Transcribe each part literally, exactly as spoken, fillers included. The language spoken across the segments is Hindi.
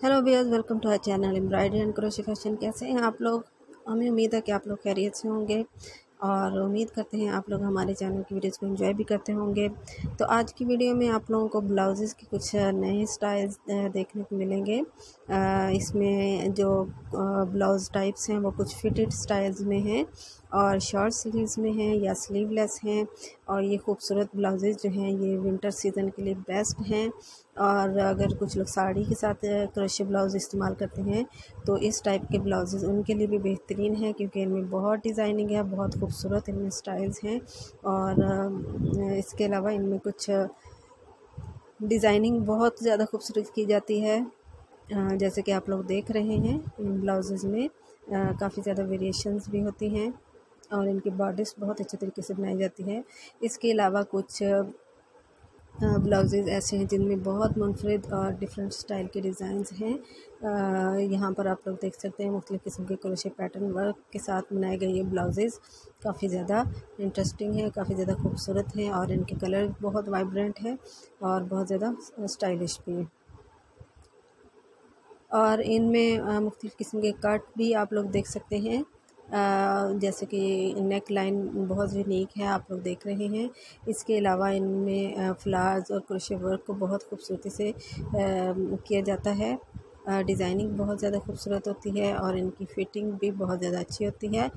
Hello viewers, welcome to our channel embroidery and crochet fashion. कैसे हैं आप लोग? हमें उम्मीद है कि आप लोग खैरियत से होंगे और उम्मीद करते हैं आप लोग हमारे चैनल की वीडियोस को एंजॉय भी करते होंगे। तो आज की वीडियो में आप लोगों को ब्लाउजेज़ के कुछ नए स्टाइल्स देखने को मिलेंगे। इसमें जो ब्लाउज़ टाइप्स हैं वो कुछ फिटेड स्टाइल्स में हैं और शॉर्ट स्लीव्स में हैं या स्लीवलेस हैं। और ये खूबसूरत ब्लाउजेज़ जो हैं ये विंटर सीज़न के लिए बेस्ट हैं। और अगर कुछ लोग साड़ी के साथ क्रोशे ब्लाउज़ इस्तेमाल करते हैं तो इस टाइप के ब्लाउजेज़ उनके लिए भी बेहतरीन है, क्योंकि इनमें बहुत डिज़ाइनिंग है, बहुत खूबसूरत इनमें स्टाइल्स हैं। और इसके अलावा इनमें कुछ डिज़ाइनिंग बहुत ज़्यादा खूबसूरत की जाती है, जैसे कि आप लोग देख रहे हैं। इन ब्लाउजेज़ में काफ़ी ज़्यादा वेरिएशंस भी होती हैं और इनकी बॉर्डर्स बहुत अच्छे तरीके से बनाई जाती है। इसके अलावा कुछ ब्लाउजेज़ ऐसे हैं जिनमें बहुत मुनफरिद और डिफरेंट स्टाइल के डिज़ाइंस हैं। यहाँ पर आप लोग देख सकते हैं मुख्तलिफ़ किस्म के क्रोशे पैटर्न वर्क के साथ बनाए गए ये ब्लाउजेज़ काफ़ी ज़्यादा इंटरेस्टिंग है, काफ़ी ज़्यादा खूबसूरत हैं और इनके कलर बहुत वाइब्रेंट है और बहुत ज़्यादा स्टाइलिश भी है। और इनमें मुख्तलिफ़ किस्म के कट भी आप लोग देख सकते हैं, Uh, जैसे कि नेक लाइन बहुत यूनिक है, आप लोग देख रहे हैं। इसके अलावा इनमें फ्लावर्स और क्रोशे वर्क को बहुत खूबसूरती से uh, किया जाता है। डिज़ाइनिंग uh, बहुत ज़्यादा खूबसूरत होती है और इनकी फिटिंग भी बहुत ज़्यादा अच्छी होती है।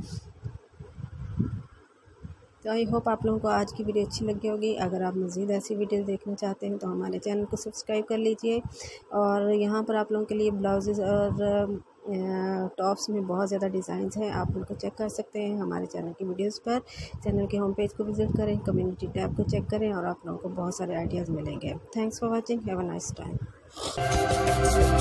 तो आई होप आप लोगों को आज की वीडियो अच्छी लगी होगी। अगर आप मज़ीद ऐसी वीडियो देखना चाहते हैं तो हमारे चैनल को सब्सक्राइब कर लीजिए। और यहाँ पर आप लोगों के लिए ब्लाउजेज़ और टॉप्स में बहुत ज़्यादा डिज़ाइंस हैं, आप उनको चेक कर सकते हैं हमारे चैनल की वीडियोस पर। चैनल के होम पेज को विज़िट करें, कम्युनिटी टैब को चेक करें और आप लोगों को बहुत सारे आइडियाज़ मिलेंगे। Thanks for watching, have a nice time.